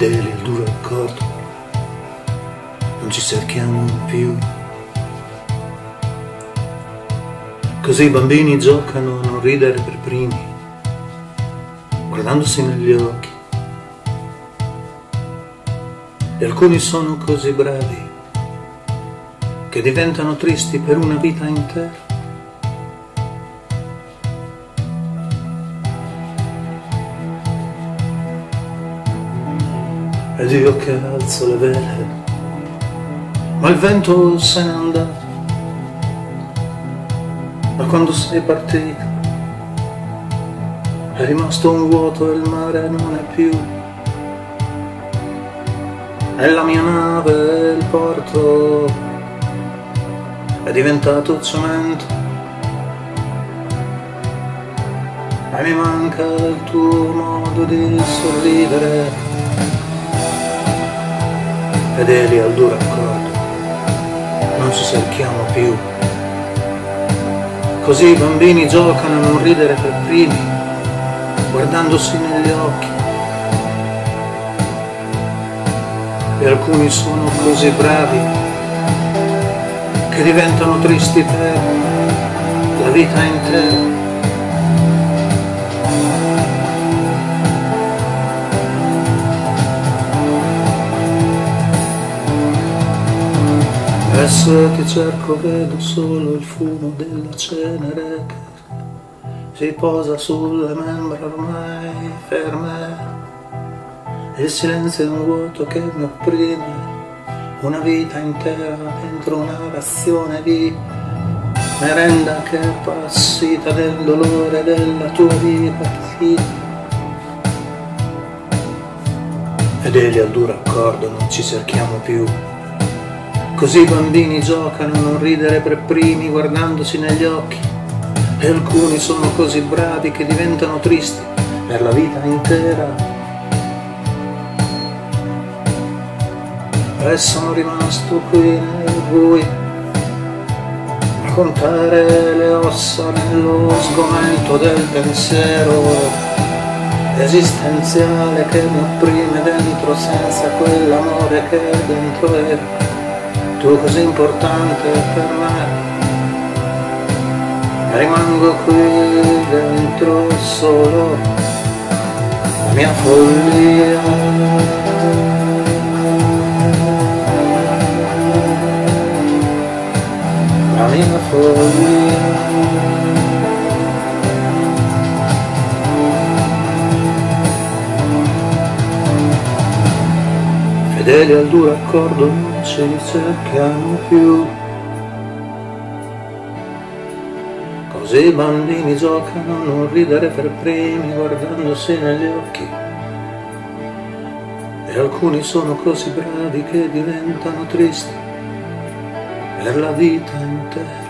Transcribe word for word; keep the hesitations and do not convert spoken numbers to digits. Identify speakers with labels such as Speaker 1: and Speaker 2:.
Speaker 1: fedeli al duro accordo, non ci cerchiamo più. Così i bambini giocano a non ridere per primi, guardandosi negli occhi. E alcuni sono così bravi che diventano tristi per una vita intera. Ed io che alzo le vele, ma il vento se n'è andato. Ma quando sei partito è rimasto un vuoto e il mare non è più. E la mia nave, il porto, è diventato cemento. E mi manca il tuo modo di sorridere, fedeli al duro accordo, non ci cerchiamo più. Così i bambini giocano a non ridere per primi, guardandosi negli occhi. E alcuni sono così bravi che diventano tristi per la vita intera. Adesso ti cerco, vedo solo il fumo della cenere che si posa sulle membra ormai ferme. Il silenzio è un vuoto che mi opprime, una vita intera dentro una razione di merenda che è appassita del dolore della tua vita. Fedeli al duro accordo, non ci cerchiamo più. Così i bambini giocano a non ridere per primi, guardandosi negli occhi. E alcuni sono così bravi che diventano tristi per la vita intera. E sono rimasto qui nel buio a contare le ossa nello sgomento del pensiero esistenziale che mi opprime dentro senza quell'amore che dentro era. Tu così importante per me, rimango qui dentro solo, la mia follia. La mia follia. Fedeli al duro accordo, non ce li cerchiamo più. Così i bambini giocano a non ridere per primi, guardandosi negli occhi. E alcuni sono così bravi che diventano tristi per la vita intera.